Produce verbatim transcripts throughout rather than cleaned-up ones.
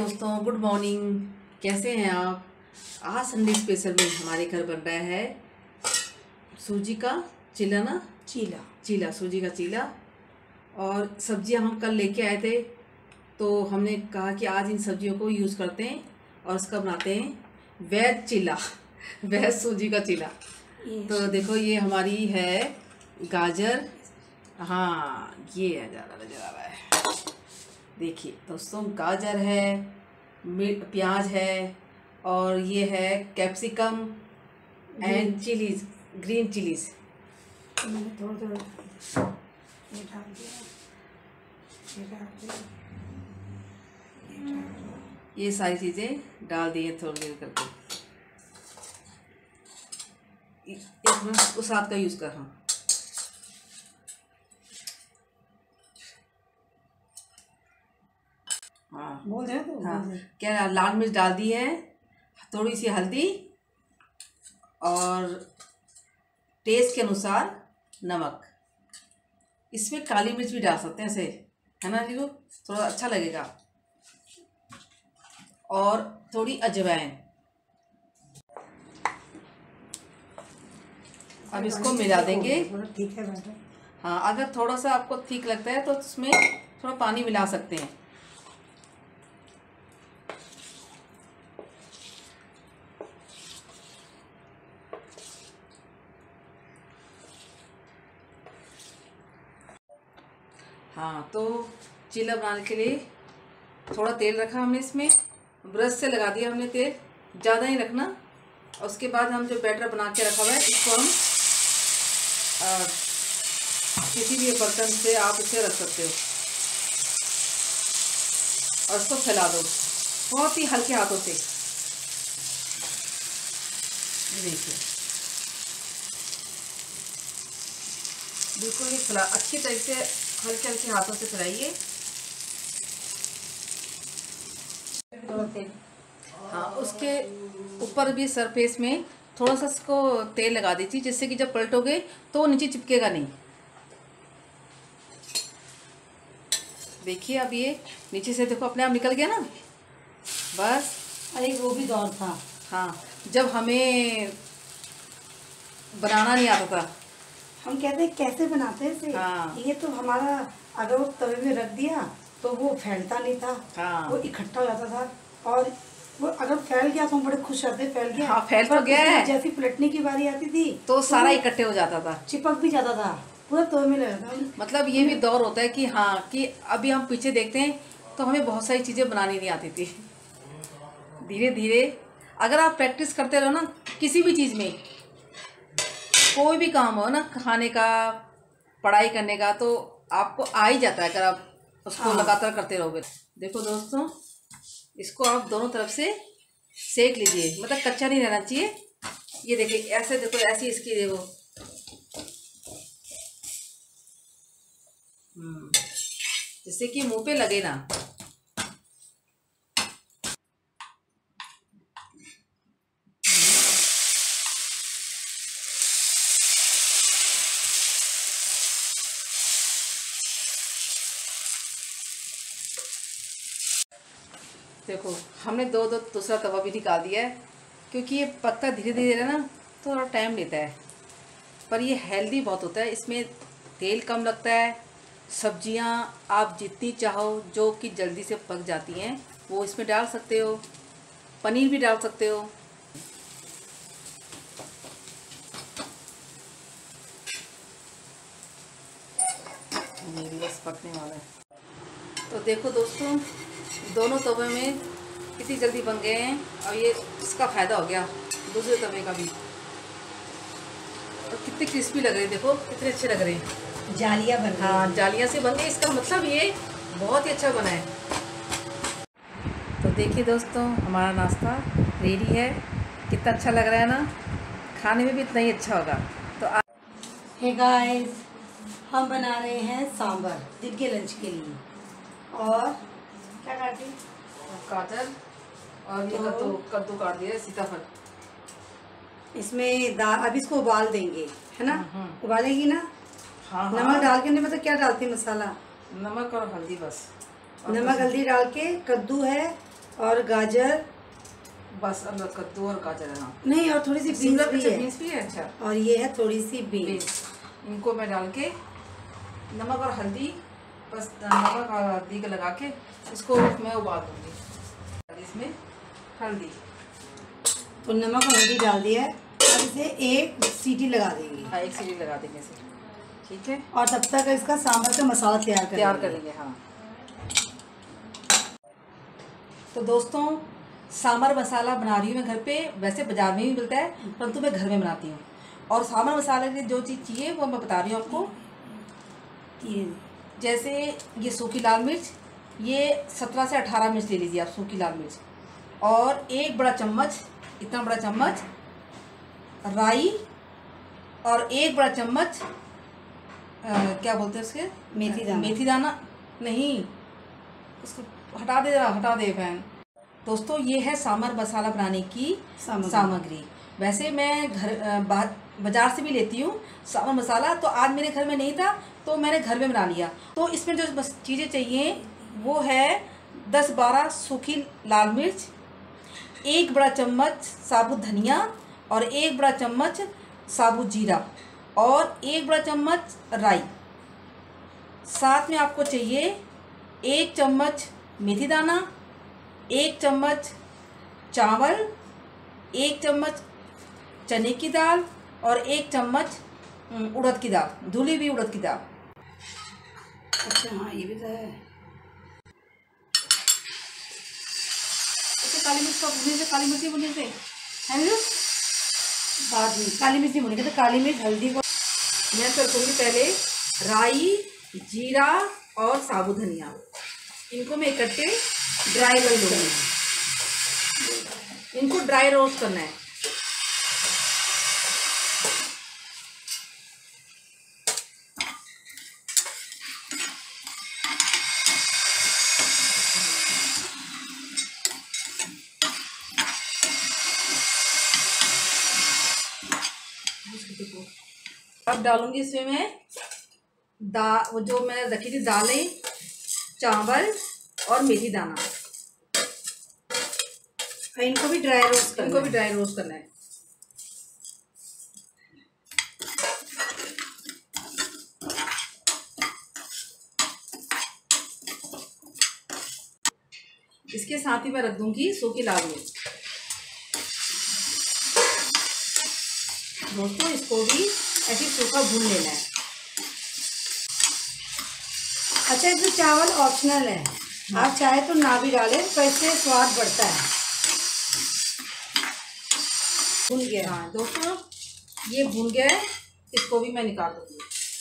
दोस्तों, good morning. कैसे हैं आप? आज संडे स्पेशल में हमारे घर बन रहा है सूजी का चीला ना चीला चीला सूजी का चीला। और सब्जियां हम कल लेके आए थे, तो हमने कहा कि आज इन सब्जियों को यूज़ करते हैं और उसका बनाते हैं वेज चीला वेज सूजी का चीला। तो देखो, ये हमारी है गाजर। हाँ, ये है, ज़्यादा नजर आ रहा है। देखिए दोस्तों, गाजर है, प्याज है, और ये है capsicum and chillies, green chillies. मैंने थोड़ा थोड़ा ये डाल दिया, ये डाल दिया, ये डाल दिया। ये सारी चीज़ें डाल दी है थोड़ी देर करके। एक मिनट उस हाथ का यूज़ कर। हाँ, हाँ बोल दे तो हाँ क्या, लाल मिर्च डाल दी है, थोड़ी सी हल्दी और टेस्ट के अनुसार नमक। इसमें काली मिर्च भी डाल सकते हैं ऐसे, है ना जी, थोड़ा अच्छा लगेगा। और थोड़ी अजवाइन। अब इसको मिला देंगे। ठीक है बेटा। हाँ, अगर थोड़ा सा आपको ठीक लगता है तो उसमें थोड़ा पानी मिला सकते हैं। हाँ, तो चीला बनाने के लिए थोड़ा तेल रखा हमने, इसमें ब्रश से लगा दिया हमने तेल, ज़्यादा ही रखना। और उसके बाद हम जो बैटर बना के रखा हुआ है, इसको हम आ, किसी भी बर्तन से आप इसे रख सकते हो और इसको फैला दो बहुत ही हल्के हाथों से। देखिए, बिल्कुल ही फैला, अच्छी तरह से हल्के हल्के हाथों से फैलाइए। हाँ, उसके ऊपर भी सरफेस में थोड़ा सा इसको तेल लगा दीजिए, जिससे कि जब पलटोगे तो वो नीचे चिपकेगा नहीं। देखिए, अब ये नीचे से देखो अपने आप निकल गया ना, बस। अरे वो भी दौर था। हाँ, जब हमें बनाना नहीं आता था, हम कहते कैसे बनाते थे। हाँ। ये तो हमारा अगर वो तवे में रख दिया तो वो फैलता नहीं था। हाँ। वो इकट्ठा हो जाता था, और वो अगर फैल गया तो हम बड़े खुश रहते, फैल गया। हाँ, फैल तो गया है। जैसी पलटने की बारी आती थी तो सारा इकट्ठे हो जाता था, चिपक भी जाता था, पूरा तवे में लगा था। मतलब ये भी दौर होता है कि हाँ, कि अभी हम पीछे देखते हैं तो हमें बहुत सारी चीज़ें बनानी नहीं आती थी। धीरे धीरे अगर आप प्रैक्टिस करते रहो ना, किसी भी चीज़ में, कोई भी काम हो ना, खाने का, पढ़ाई करने का, तो आपको आ ही जाता है अगर आप उसको हाँ। लगातार करते रहोगे। देखो दोस्तों, इसको आप दोनों तरफ से सेक लीजिए, मतलब कच्चा नहीं रहना चाहिए। ये देखिए, ऐसे देखो, ऐसी इसकी देखो, हम्म जिससे कि मुंह पे लगे ना। देखो, हमने दो दो दूसरा तवा भी निकाल दिया है, क्योंकि ये पकता धीरे धीरे ना, तो थोड़ा टाइम लेता है, पर ये हेल्दी बहुत होता है। इसमें तेल कम लगता है। सब्जियां आप जितनी चाहो, जो कि जल्दी से पक जाती हैं, वो इसमें डाल सकते हो। पनीर भी डाल सकते हो। ये भी बस पकने वाला है। तो देखो दोस्तों, दोनों तवे में कितनी जल्दी बन गए हैं, और ये इसका फ़ायदा हो गया दूसरे तवे का भी। और कितने क्रिस्पी लग रहे हैं, देखो कितने अच्छे लग रहे हैं। जालियाँ बन गई। हाँ, जालियाँ से बन गई, इसका मतलब ये बहुत ही अच्छा बना है। तो देखिए दोस्तों, हमारा नाश्ता रेडी है। कितना अच्छा लग रहा है ना, खाने में भी इतना ही अच्छा होगा। तो आ... हे गाइस, हम बना रहे हैं सांभर दिन के लंच के लिए। और क्या काटे? गाजर और ये कद्दू कद्दू काट दिया, सीताफल। इसमें दाल, अब इसको उबाल देंगे, है ना? उबालेगी ना? हाँ, नमक हाँ। डाल के, नहीं पता क्या डालती मसाला, नमक और हल्दी बस। नमक हल्दी डाल के, कद्दू है और गाजर, बस अब कद्दू और गाजर है। हाँ नहीं, और थोड़ी सी बीन्स भी है। बीन्स भी है, अच्छा। और ये है थोड़ी सी बीन्स। इनको मैं डाल के नमक और हल्दी, बस नमक और हल्दी का लगा के इसको मैं उबाल दूँगी। इसमें हल्दी तो नमक और हल्दी डाल दिया है। अब इसे एक सीटी लगा देंगे। हाँ, एक सीटी लगा देंगे इसे, ठीक है। और तब तक इसका सांभर का मसाला तैयार कर तैयार करेंगे। हाँ, तो दोस्तों सांभर मसाला बना रही हूँ मैं घर पे। वैसे बाजार में भी मिलता है, परंतु मैं घर में बनाती हूँ। और सांभर मसाले की जो चीज़ चाहिए वो मैं बता रही हूँ आपको। ये जैसे ये सूखी लाल मिर्च, ये सत्रह से अठारह मिर्च ले लीजिए आप, सूखी लाल मिर्च। और एक बड़ा चम्मच, इतना बड़ा चम्मच राई, और एक बड़ा चम्मच आ, क्या बोलते हैं उसके, मेथी दाना। मेथी दाना नहीं, उसको हटा दे, हटा दे बहन। दोस्तों ये है सांभर मसाला बनाने की सामग्री। वैसे मैं घर बाजार से भी लेती हूँ सांभर मसाला, तो आज मेरे घर में नहीं था तो मैंने घर में बना लिया। तो इसमें जो चीज़ें चाहिए वो है दस बारह सूखी लाल मिर्च, एक बड़ा चम्मच साबुत धनिया, और एक बड़ा चम्मच साबुत जीरा, और एक बड़ा चम्मच राई। साथ में आपको चाहिए एक चम्मच मेथी दाना, एक चम्मच चावल, एक चम्मच चने की दाल, और एक चम्मच उड़द की दाल, धुली हुई उड़द की दाल। अच्छा हाँ, ये भी तो है। तो काली मिर्च का भुनने से, काली मिर्ची भुनने से है ना, बाद में काली मिर्ची भुनेंगे। तो काली मिर्च हल्दी को मैं करूँगी पहले राई, जीरा और साबुत धनिया, इनको मैं इकट्ठे ड्राई कर लूँगी। इनको ड्राई रोस्ट करना है। अब डालूंगी इसमें मैं दा वो जो मैं रखी थी दालें, चावल और मेथी दाना। इनको भी ड्राई रोस्ट करना इनको भी ड्राई रोस्ट करना है। इसके साथ ही मैं रख दूंगी सूखी लाल मिर्च। दोस्तों इसको भी ऐसे सूखा भून लेना है। अच्छा, इसमें चावल ऑप्शनल है, आप चाहे तो ना भी डालें, तो इससे स्वाद बढ़ता है। भून गया। हाँ दोस्तों ये भून गया है, इसको भी मैं निकाल दूंगी।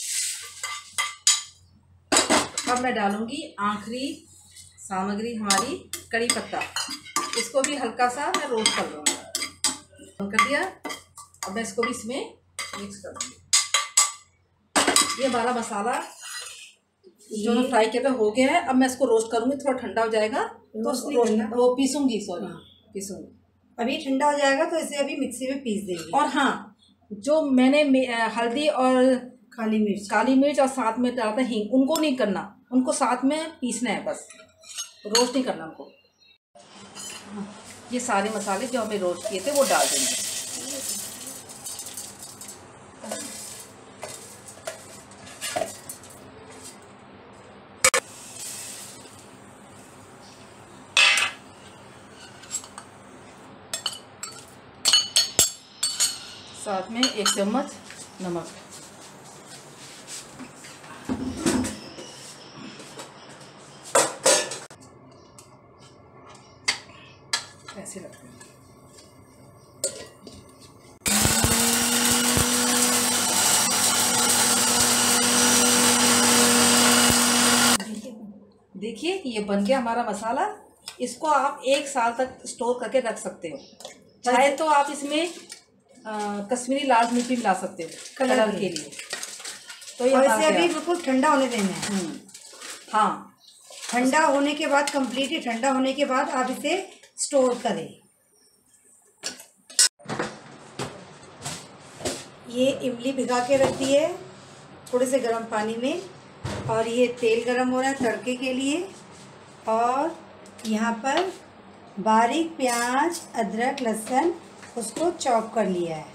अब मैं डालूंगी आखिरी सामग्री हमारी कड़ी पत्ता। इसको भी हल्का सा मैं रोस्ट कर लूँगी। कर दिया। अब मैं इसको भी इसमें मिक्स कर दूँगी। ये हमारा मसाला जो मैं फ्राई किया था हो गया है। अब मैं इसको रोस्ट करूँगी, थोड़ा ठंडा हो जाएगा तो रोस्ट वो पीसूँगी, सॉरी पीसूँगी। अभी ठंडा हो जाएगा तो इसे अभी मिक्सी में पीस देंगे। और हाँ, जो मैंने हल्दी और काली मिर्च काली मिर्च और साथ में डालता हींग, उनको नहीं करना, उनको साथ में पीसना है, बस रोस्ट नहीं करना उनको। ये सारे मसाले जो हमें रोस्ट किए थे वो डाल देंगे। साथ में एक चम्मच नमक। ऐसे रखते हैं। देखिए ये बन गया हमारा मसाला। इसको आप एक साल तक स्टोर करके रख सकते हो। चाहे तो आप इसमें कश्मीरी लाल मिर्च भी मिला सकते हो कलर के लिए। तो ये इसे अभी बिल्कुल ठंडा होने देना है। हाँ, ठंडा होने के बाद, कंप्लीटली ठंडा होने के बाद आप इसे स्टोर करें। ये इमली भिगा के रखी है थोड़े से गर्म पानी में, और ये तेल गर्म हो रहा है तड़के के लिए। और यहाँ पर बारीक प्याज, अदरक, लहसुन उसको चॉप कर लिया है।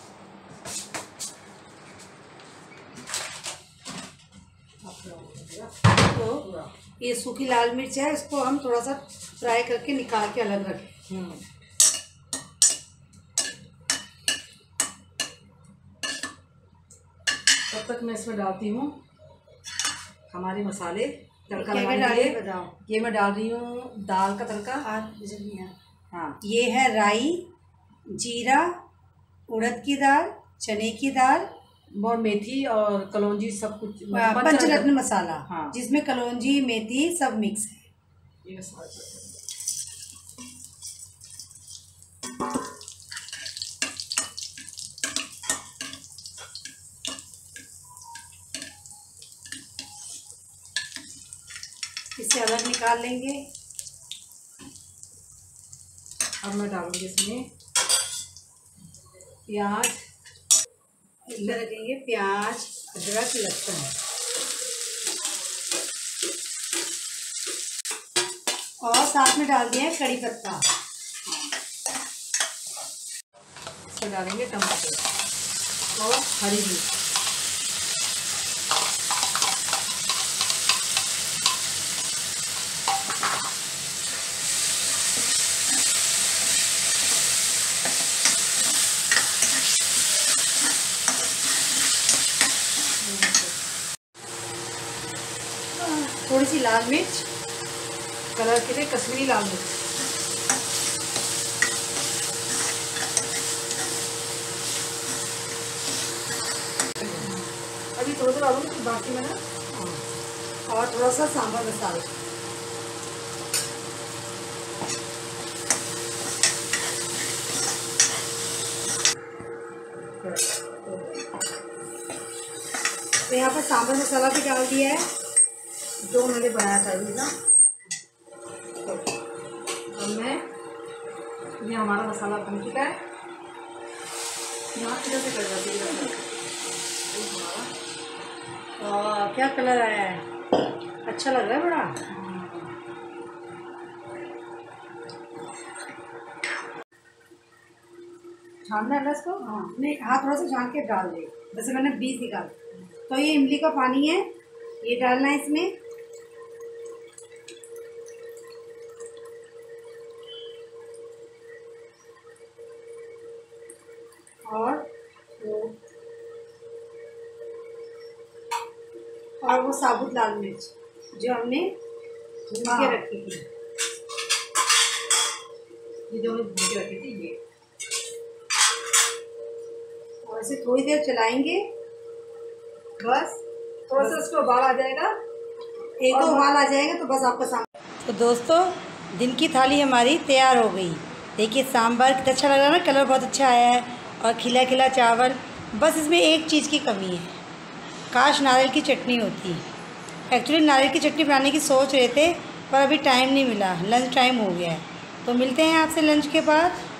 तो ये सूखी लाल मिर्च है, इसको हम थोड़ा सा फ्राई करके निकाल के अलग रखें। तब तक मैं इसमें डालती हूँ हमारे मसाले तड़का क्या लगाने क्या के डालिए लिए। बताओ। ये मैं डाल रही हूँ दाल का तड़का। हाँ, ये है राई, जीरा, उड़द की दाल, चने की दाल और मेथी और कलौंजी सब कुछ पंचरत्न मसाला। हाँ, जिसमें कलौंजी मेथी सब मिक्स है। ये सारा इसे अलग निकाल लेंगे। अब मैं डालूंगी इसमें प्याज, इधर रखेंगे प्याज, अदरक, लहसुन और साथ में डाल दिया है कड़ी पत्ता। इसमें डालेंगे टमाटर और हरी मिर्च। थोड़ी सी लाल मिर्च कलर के लिए, कश्मीरी लाल मिर्च। अभी थोड़ा सा डालूंगी, बाकी में ना। और थोड़ा सा सांभर मसाला। तो यहाँ पर सांभर मसाला भी डाल दिया है जो मैंने बनाया था अभी ना। अब मैं, ये हमारा मसाला बन चुका है। यहाँ किधर से कर जाती है हमारा। और क्या कलर आया है, अच्छा लग रहा है बड़ा। छानना है ना इसको। हाँ नहीं, हाँ थोड़ा सा छान के डाल दे, जैसे मैंने बीज निकाल। तो ये इमली का पानी है, ये डालना है इसमें। और वो और वो साबुत लाल मिर्च जो हमने भून के रखी थी। ये जो हमने भून के रखी थी ये। और इसे थोड़ी देर चलाएंगे, बस थोड़ा सा इसको उबाल आ जाएगा। एक दो उबाल आ जाएगा तो बस आपका सांभर। तो दोस्तों, दिन की थाली हमारी तैयार हो गई। देखिए सांभर कितना अच्छा लग रहा है ना, कलर बहुत अच्छा आया है और खिला खिला चावल। बस इसमें एक चीज़ की कमी है, काश नारियल की चटनी होती। एक्चुअली नारियल की चटनी बनाने की सोच रहे थे पर अभी टाइम नहीं मिला, लंच टाइम हो गया है। तो मिलते हैं आपसे लंच के बाद।